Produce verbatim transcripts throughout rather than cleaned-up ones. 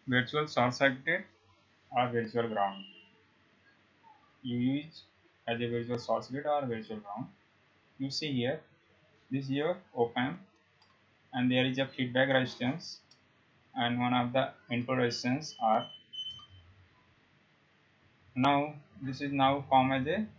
virtual short circuit or virtual ground. You use as a virtual short circuit or virtual ground. You see here, this is your op amp, and there is a feedback resistance, and one of the input resistance are. Now this is now formed as a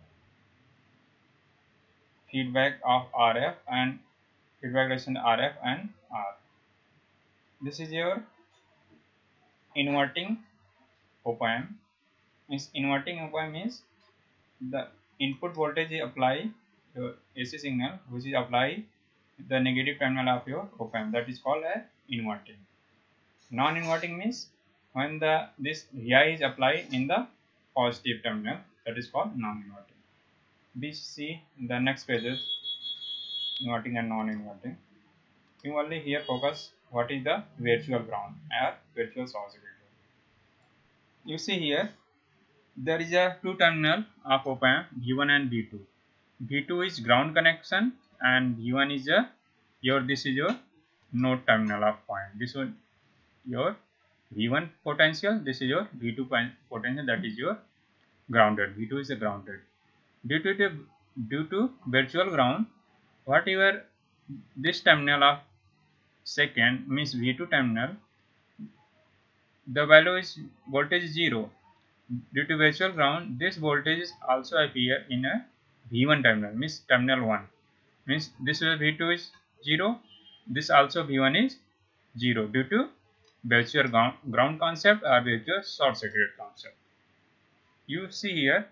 feedback of R F and feedback resistance R F and R. This is your inverting op amp. Means inverting op amp means the input voltage is apply your A C signal, which is apply the negative terminal of your op amp. That is called as inverting. Non-inverting means when the this V I is applied in the positive terminal. That is called non-inverting. We see the next pages, inverting and non-inverting. You only here focus what is the virtual ground or virtual short circuit. You see here there is a two terminal of op amp V one and V two. V two is ground connection and V one is a your this is your node terminal of point. This one your V one potential, this is your V two potential, that is your grounded. V two is a grounded. Due to the, due to virtual ground, whatever this terminal of second means V two terminal, the value is voltage zero. Due to virtual ground, this voltage also appear in a V one terminal, means terminal one. Means this is V two is zero, this also V one is zero due to virtual ground, ground concept or virtual short circuit concept. You see here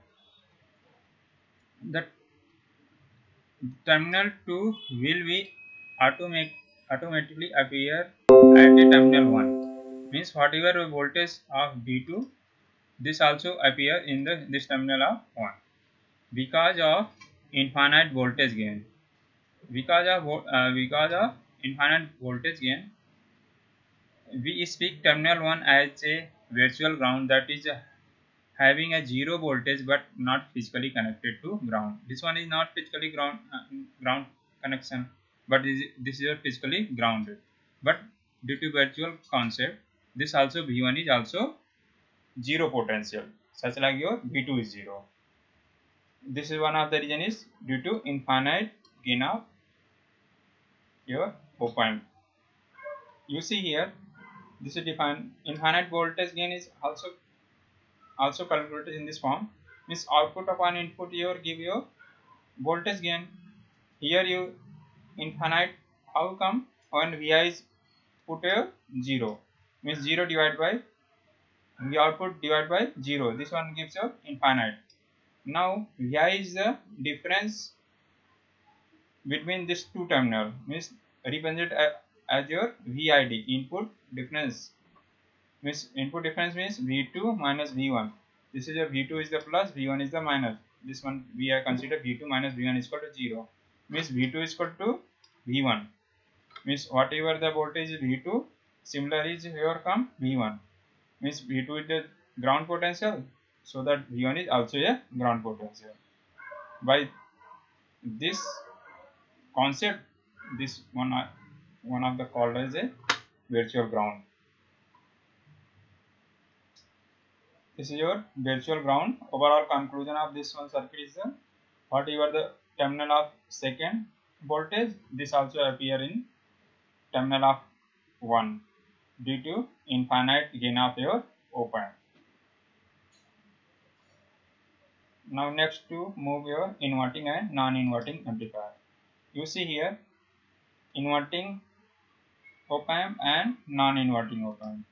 that terminal two will be automatic automatically appear at the terminal one. Means whatever voltage of V two, this also appear in the this terminal of one because of infinite voltage gain. Because of uh, because of infinite voltage gain, we speak terminal one as a virtual ground, that is uh, having a zero voltage but not physically connected to ground. This one is not physically ground uh, ground connection, but this, this is physically grounded. But due to virtual concept, this also V one is also zero potential, such like your V two is zero. This is one of the reason is due to infinite gain of your op amp. You see here, this is defined infinite voltage gain is also also calculated in this form. Means output upon input your give your voltage gain. Here you infinite, how come when Vi is put a zero, means zero divided by V output divided by zero, this one gives you infinite. Now Vi is the difference between these two terminal, means represented as your V I D, input difference. Means input difference means V two minus V one. This is your V two is the plus, V one is the minus. This one we are consider V two minus V one is equal to zero. Means V two is equal to V one. Means whatever the voltage is V two, similar is here come V one. Means V two is the ground potential, so that V one is also a ground potential. By this concept, this one one of the called as a virtual ground. This is your virtual ground. Overall conclusion of this one circuit is the whatever the terminal of second voltage, this also appear in terminal of one due to infinite gain of your op amp. Now next to move your inverting and non-inverting amplifier. You see here inverting op amp and non-inverting op amp.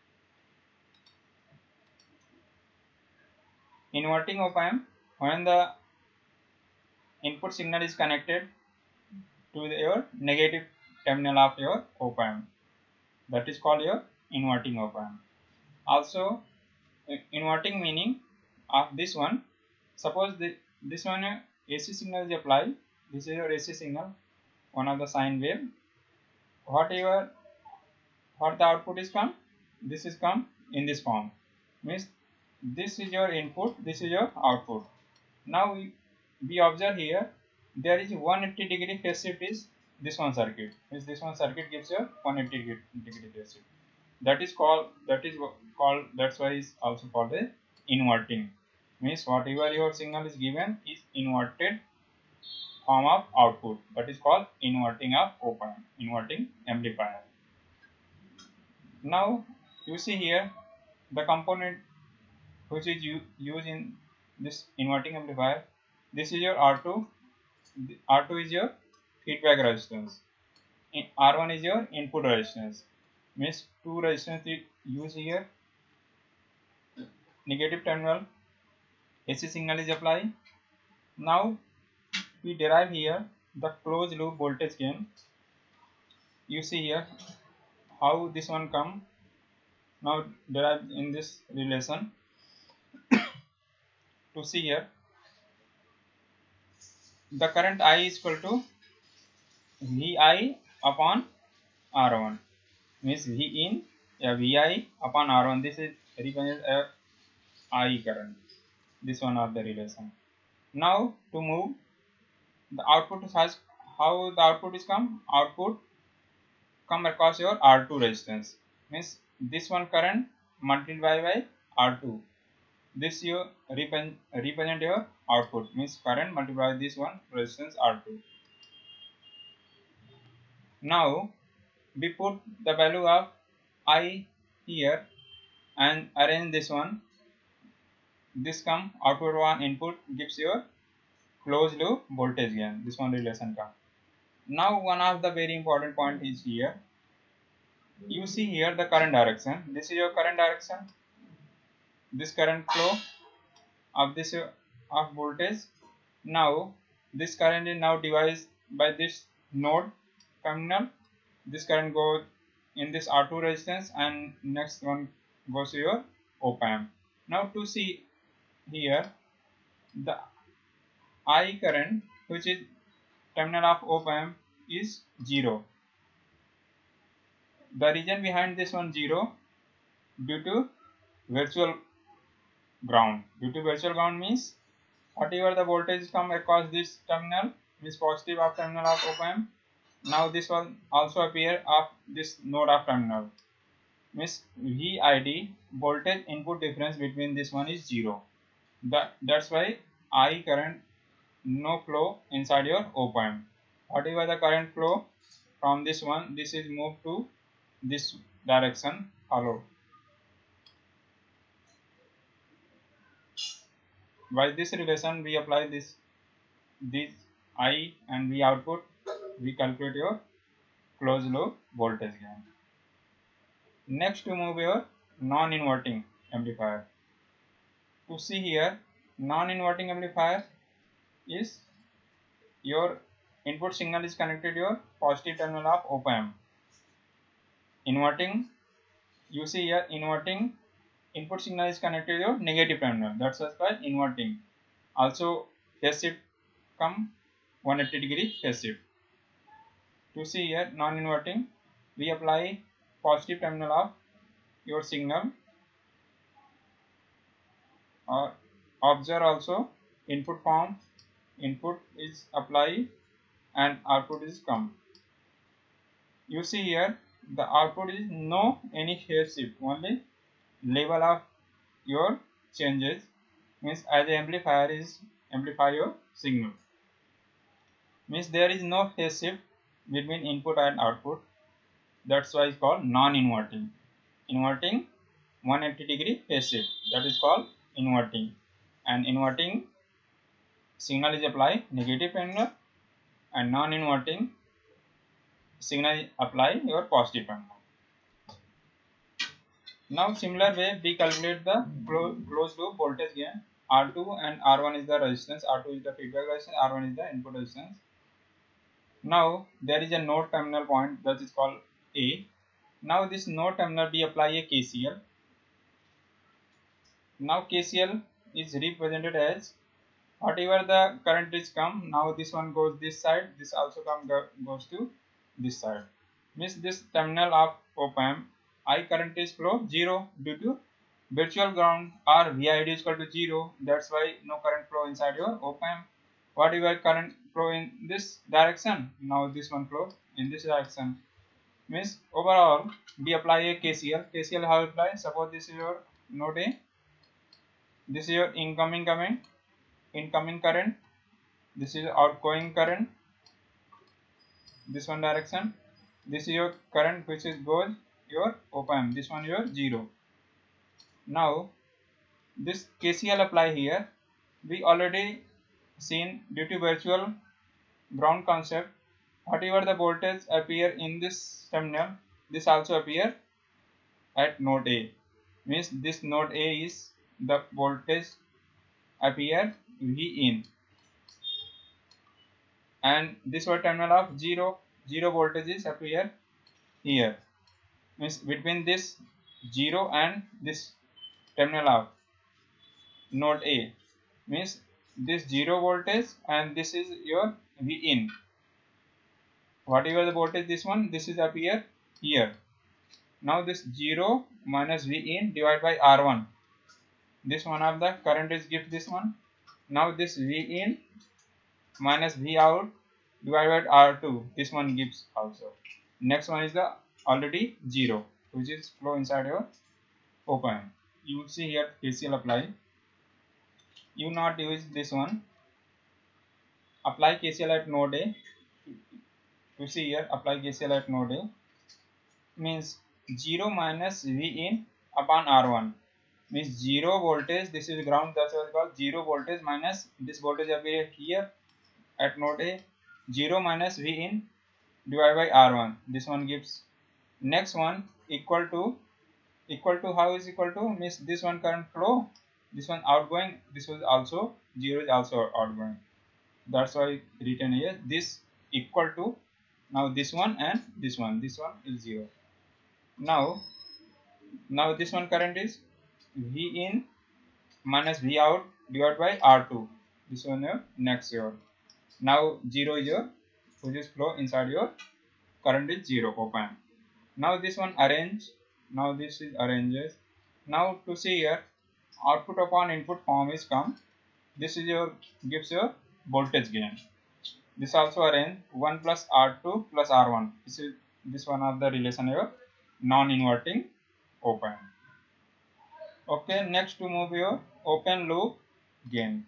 Inverting op amp, when the input signal is connected to the, your negative terminal of your op amp, that is called your inverting op amp. Also inverting meaning of this one, suppose the, this one uh, A C signal is applied, this is your A C signal, one of the sine wave, whatever what the output is come, this is come in this form, means this is your input, this is your output. Now we, we observe here there is one hundred eighty degree phase shift is this one circuit, means this one circuit gives you one hundred eighty degree phase shift. That is called that is called that's why it's also called a inverting. Means whatever your signal is given is inverted form of output. That is called inverting of op-amp, inverting amplifier. Now you see here the component which is used in this inverting amplifier. This is your R two. R two is your feedback resistance. R one is your input resistance. Means two resistance is used here. Negative terminal A C signal is applied. Now we derive here the closed loop voltage gain. You see here how this one come. Now derived in this relation. To see here, the current I is equal to V I upon R one. Means V in yeah, V I upon R one. This is represented as I current. This one of the relation. Now to move the output has how the output is come. Output come across your R two resistance. Means this one current multiplied by R two. This you represent, represent your output. Means current multiplied by this one resistance R two. Now we put the value of I here and arrange this one. This come output one input gives your closed loop voltage gain. This one relation come. Now one of the very important point is here. You see here the current direction. This is your current direction. This current flow of this uh, of voltage. Now this current is now divided by this node terminal. This current goes in this R two resistance and next one goes to your op-amp. Now to see here the I current which is terminal of op-amp is zero. The reason behind this one zero due to virtual ground. Due to virtual ground means whatever the voltage come across this terminal means positive of terminal of op-amp. Now this one also appear of this node of terminal. Means V I D voltage input difference between this one is zero. That that's why I current no flow inside your op-amp. Whatever the current flow from this one, this is moved to this direction follow. By this relation we apply this this I and V output, we calculate your closed loop voltage gain. Next to move your non-inverting amplifier. To see here non-inverting amplifier is your input signal is connected to your positive terminal of op-amp. Inverting, you see here inverting input signal is connected to your negative terminal. That's why inverting. Also phase shift come one hundred eighty degree phase shift. To see here non-inverting, we apply positive terminal of your signal. Or observe also input form, input is applied and output is come. You see here the output is no any phase shift, only level of your changes. Means as the amplifier is amplify your signal. Means there is no phase shift between input and output. That's why it's called non-inverting. Inverting one hundred eighty degree phase shift, that is called inverting. And inverting signal is applied negative terminal and non-inverting signal apply your positive terminal. Now similar way we calculate the clo closed loop voltage gain. R two and R one is the resistance, R two is the feedback resistance, R one is the input resistance. Now there is a node terminal point that is called A. Now this node terminal we apply a K C L. Now K C L is represented as whatever the current is come, now this one goes this side, this also come go, goes to this side. Means this terminal of op-amp I current is flow zero due to virtual ground or V I D is equal to zero. That's why no current flow inside your op-amp. Whatever current flow in this direction, now this one flow in this direction. Means overall we apply a K C L. K C L how apply? Suppose this is your node A, this is your incoming current, incoming current, this is outgoing current, this one direction, this is your current which is goes your op-amp, this one your zero. Now this K C L apply here, we already seen due to virtual ground concept, whatever the voltage appear in this terminal, this also appear at node A. Means this node A is the voltage appear V in, and this was terminal of zero, zero voltages appear here. Means between this zero and this terminal of node A, means this zero voltage and this is your V in. Whatever the voltage this one, this is appear here. Now this zero minus V in divided by R one. This one of the current is give this one. Now this V in minus V out divided by R two. This one gives also. Next one is the already zero, which is flow inside your op-amp. You will see here K C L apply. You not use this one. Apply K C L at node A. You see here apply K C L at node A. Means zero minus V in upon R one. Means zero voltage. This is ground. That's what called zero voltage minus this voltage appear here at node A. Zero minus V in divided by R one. This one gives. Next one equal to equal to how is equal to? Means this one current flow. This one outgoing. This was also zero is also outgoing. That's why written here. This equal to now this one and this one. This one is zero. Now, now this one current is V in minus V out divided by R two. This one your next your. Now zero is your, which is flow inside your current is zero op-amp. Now this one arrange. Now this is arranges. Now to see here output upon input form is come. This is your gives your voltage gain. This also arrange one plus R two plus R one. This is this one of the relation your non-inverting op-amp. Okay, next to move your open loop gain.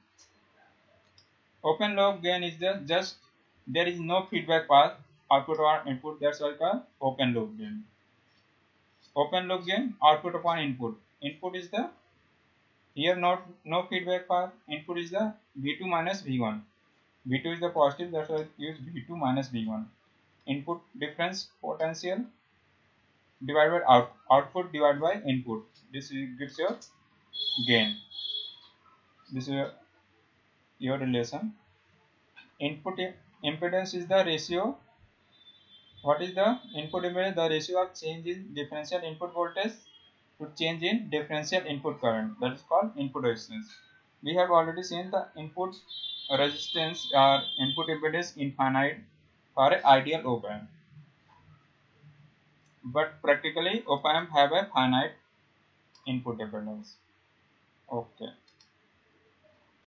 Open loop gain is just, just there is no feedback path output or input. That's why called open loop gain. Open loop gain output upon input. Input is the here not no feedback path. Input is the V two minus V one. V two is the positive. That's why use V two minus V one. Input difference potential divided by out, output divided by input. This gives your gain. This is your, your relation. Input impedance is the ratio. What is the input impedance? The ratio of change in differential input voltage to change in differential input current. That is called input resistance. We have already seen the input resistance or input impedance infinite for an ideal op-amp. But practically op-amp have a finite input impedance. Okay.